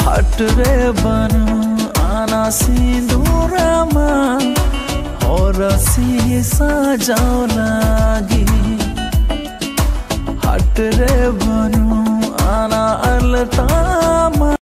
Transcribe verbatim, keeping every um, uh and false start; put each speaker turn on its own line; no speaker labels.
हट रे बनू आना सिंदूरमा और सी सजाओ लागी। हट रे बनू आना अलता